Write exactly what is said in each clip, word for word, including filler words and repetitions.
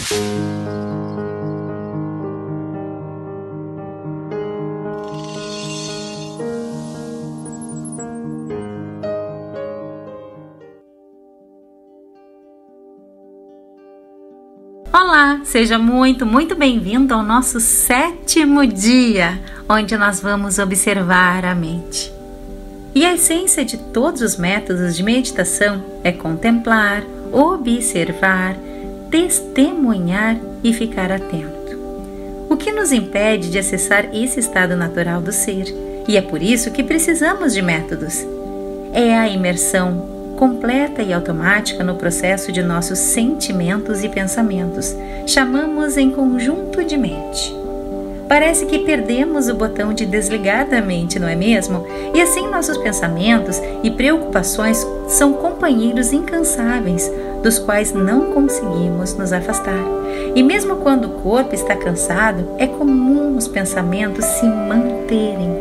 Olá, seja muito, muito bem-vindo ao nosso sétimo dia, onde nós vamos observar a mente. E a essência de todos os métodos de meditação é contemplar, observar, testemunhar e ficar atento. O que nos impede de acessar esse estado natural do ser, e é por isso que precisamos de métodos, é a imersão completa e automática no processo de nossos sentimentos e pensamentos. Chamamos em conjunto de mente. Parece que perdemos o botão de desligar da mente, não é mesmo? E assim nossos pensamentos e preocupações são companheiros incansáveis, dos quais não conseguimos nos afastar. E mesmo quando o corpo está cansado, é comum os pensamentos se manterem.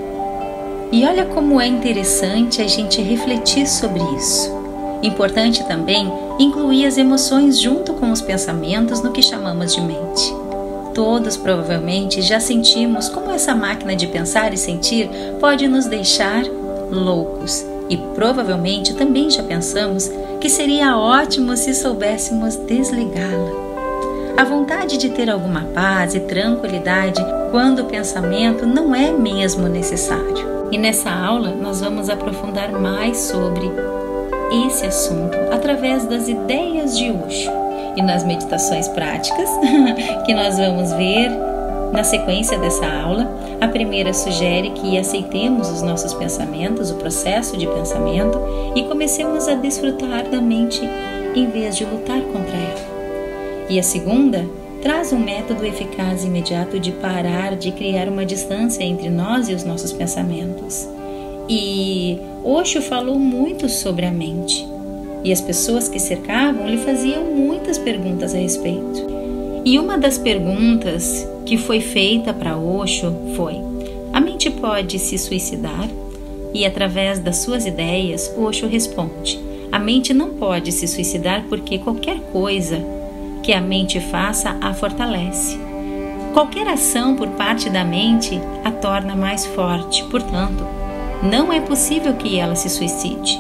E olha como é interessante a gente refletir sobre isso. Importante também incluir as emoções junto com os pensamentos no que chamamos de mente. Todos provavelmente já sentimos como essa máquina de pensar e sentir pode nos deixar loucos. E provavelmente também já pensamos que seria ótimo se soubéssemos desligá-la. A vontade de ter alguma paz e tranquilidade quando o pensamento não é mesmo necessário. E nessa aula nós vamos aprofundar mais sobre esse assunto através das ideias de Osho e nas meditações práticas que nós vamos ver na sequência dessa aula. A primeira sugere que aceitemos os nossos pensamentos, o processo de pensamento, e comecemos a desfrutar da mente em vez de lutar contra ela. E a segunda traz um método eficaz e imediato de parar de criar uma distância entre nós e os nossos pensamentos. E Osho falou muito sobre a mente, e as pessoas que cercavam lhe faziam muitas perguntas a respeito. E uma das perguntas que foi feita para Osho foi: a mente pode se suicidar? E através das suas ideias, Osho responde: a mente não pode se suicidar porque qualquer coisa que a mente faça a fortalece. Qualquer ação por parte da mente a torna mais forte, portanto, não é possível que ela se suicide.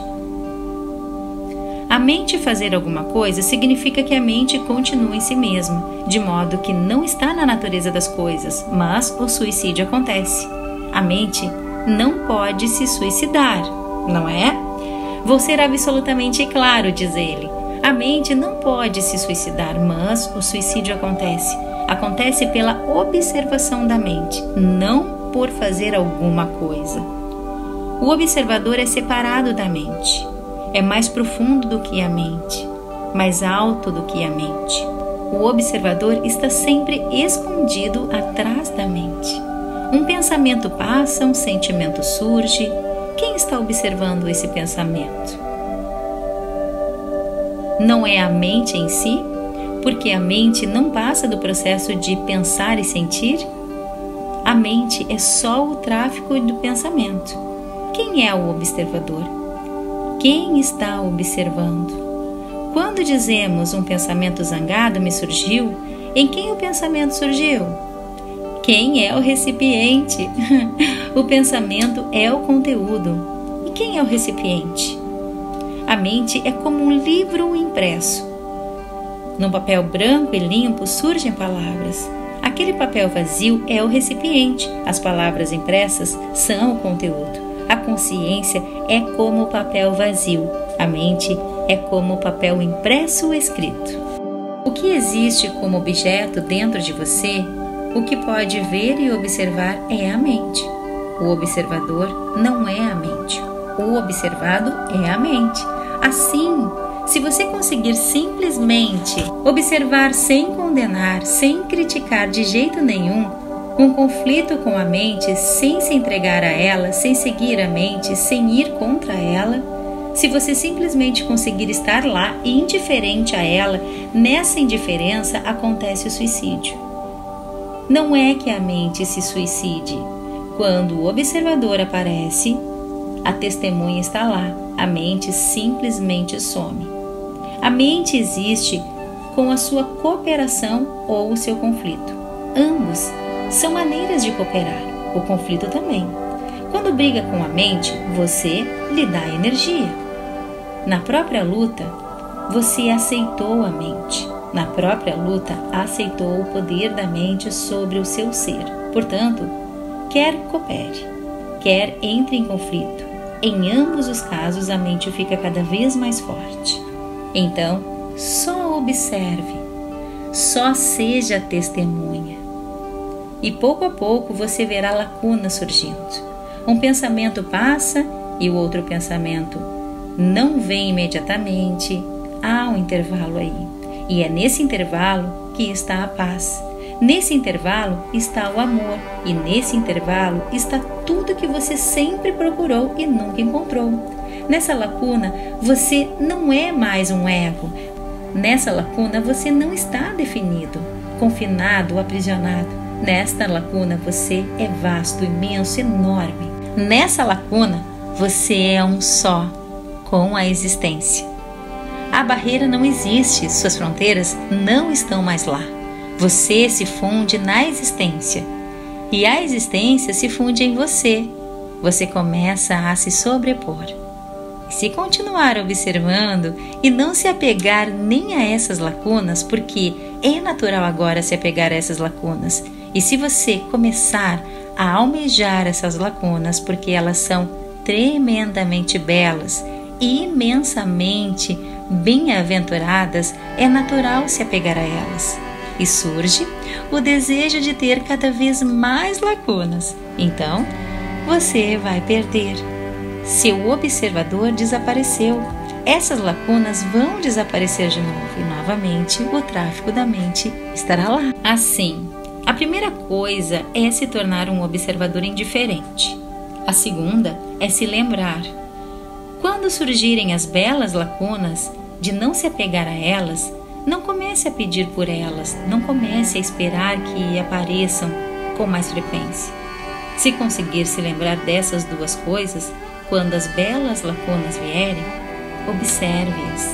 A mente fazer alguma coisa significa que a mente continua em si mesma, de modo que não está na natureza das coisas, mas o suicídio acontece. A mente não pode se suicidar, não é? Vou ser absolutamente claro, diz ele. A mente não pode se suicidar, mas o suicídio acontece. Acontece pela observação da mente, não por fazer alguma coisa. O observador é separado da mente. É mais profundo do que a mente, mais alto do que a mente. O observador está sempre escondido atrás da mente. Um pensamento passa, um sentimento surge. Quem está observando esse pensamento? Não é a mente em si? Porque a mente não passa do processo de pensar e sentir? A mente é só o tráfego do pensamento. Quem é o observador? Quem está observando? Quando dizemos um pensamento zangado me surgiu, em quem o pensamento surgiu? Quem é o recipiente? O pensamento é o conteúdo. E quem é o recipiente? A mente é como um livro impresso. No papel branco e limpo surgem palavras. Aquele papel vazio é o recipiente. As palavras impressas são o conteúdo. A consciência é como o papel vazio. A mente é como o papel impresso escrito. O que existe como objeto dentro de você, o que pode ver e observar é a mente. O observador não é a mente. O observado é a mente. Assim, se você conseguir simplesmente observar sem condenar, sem criticar de jeito nenhum, um conflito com a mente, sem se entregar a ela, sem seguir a mente, sem ir contra ela, se você simplesmente conseguir estar lá, indiferente a ela, nessa indiferença acontece o suicídio. Não é que a mente se suicide. Quando o observador aparece, a testemunha está lá, a mente simplesmente some. A mente existe com a sua cooperação ou o seu conflito. Ambos são maneiras de cooperar, o conflito também. Quando briga com a mente, você lhe dá energia. Na própria luta, você aceitou a mente. Na própria luta, aceitou o poder da mente sobre o seu ser. Portanto, quer coopere, quer entre em conflito. Em ambos os casos, a mente fica cada vez mais forte. Então, só observe, só seja testemunha. E pouco a pouco você verá lacunas surgindo. Um pensamento passa e o outro pensamento não vem imediatamente. Há um intervalo aí. E é nesse intervalo que está a paz. Nesse intervalo está o amor. E nesse intervalo está tudo que você sempre procurou e nunca encontrou. Nessa lacuna, você não é mais um ego. Nessa lacuna, você não está definido, confinado ou aprisionado. Nesta lacuna, você é vasto, imenso, enorme. Nessa lacuna, você é um só com a existência. A barreira não existe, suas fronteiras não estão mais lá. Você se funde na existência e a existência se funde em você. Você começa a se sobrepor. E se continuar observando e não se apegar nem a essas lacunas, porque é natural agora se apegar a essas lacunas, e se você começar a almejar essas lacunas, porque elas são tremendamente belas e imensamente bem-aventuradas, é natural se apegar a elas. E surge o desejo de ter cada vez mais lacunas. Então, você vai perder. Seu observador desapareceu. Essas lacunas vão desaparecer de novo e, novamente, o tráfico da mente estará lá. Assim, a primeira coisa é se tornar um observador indiferente. A segunda é se lembrar. Quando surgirem as belas lacunas, de não se apegar a elas, não comece a pedir por elas, não comece a esperar que apareçam com mais frequência. Se conseguir se lembrar dessas duas coisas, quando as belas lacunas vierem, observe-as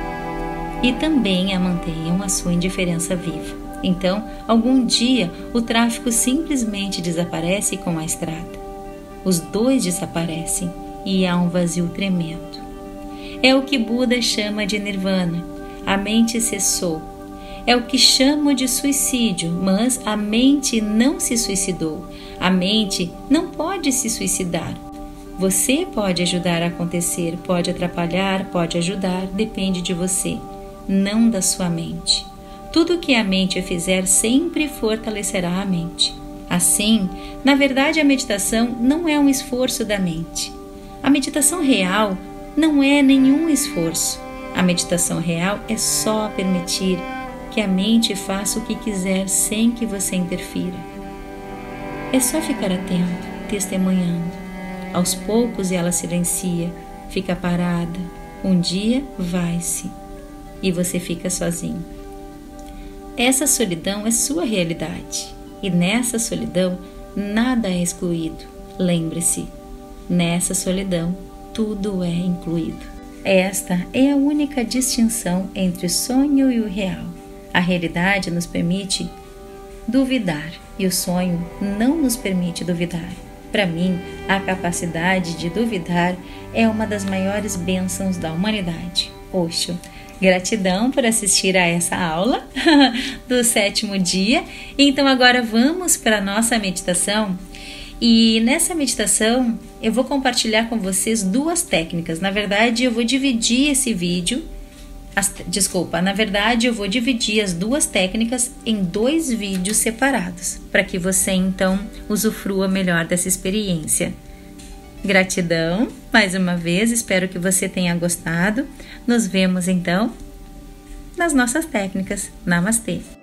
e também a mantenham a sua indiferença viva. Então, algum dia, o tráfico simplesmente desaparece com a estrada. Os dois desaparecem e há um vazio tremendo. É o que Buda chama de nirvana. A mente cessou. É o que chamo de suicídio, mas a mente não se suicidou. A mente não pode se suicidar. Você pode ajudar a acontecer, pode atrapalhar, pode ajudar, depende de você, não da sua mente. Tudo que a mente fizer sempre fortalecerá a mente. Assim, na verdade, a meditação não é um esforço da mente. A meditação real não é nenhum esforço. A meditação real é só permitir que a mente faça o que quiser sem que você interfira. É só ficar atento, testemunhando. Aos poucos ela silencia, fica parada. Um dia vai-se e você fica sozinho. Essa solidão é sua realidade e nessa solidão nada é excluído. Lembre-se, nessa solidão tudo é incluído. Esta é a única distinção entre o sonho e o real. A realidade nos permite duvidar e o sonho não nos permite duvidar. Para mim, a capacidade de duvidar é uma das maiores bênçãos da humanidade. Osho, gratidão por assistir a essa aula do sétimo dia. Então agora vamos para a nossa meditação. E nessa meditação eu vou compartilhar com vocês duas técnicas. Na verdade, eu vou dividir esse vídeo, as, desculpa, na verdade eu vou dividir as duas técnicas em dois vídeos separados, para que você então usufrua melhor dessa experiência. Gratidão, mais uma vez, espero que você tenha gostado. Nos vemos então nas nossas técnicas. Namastê!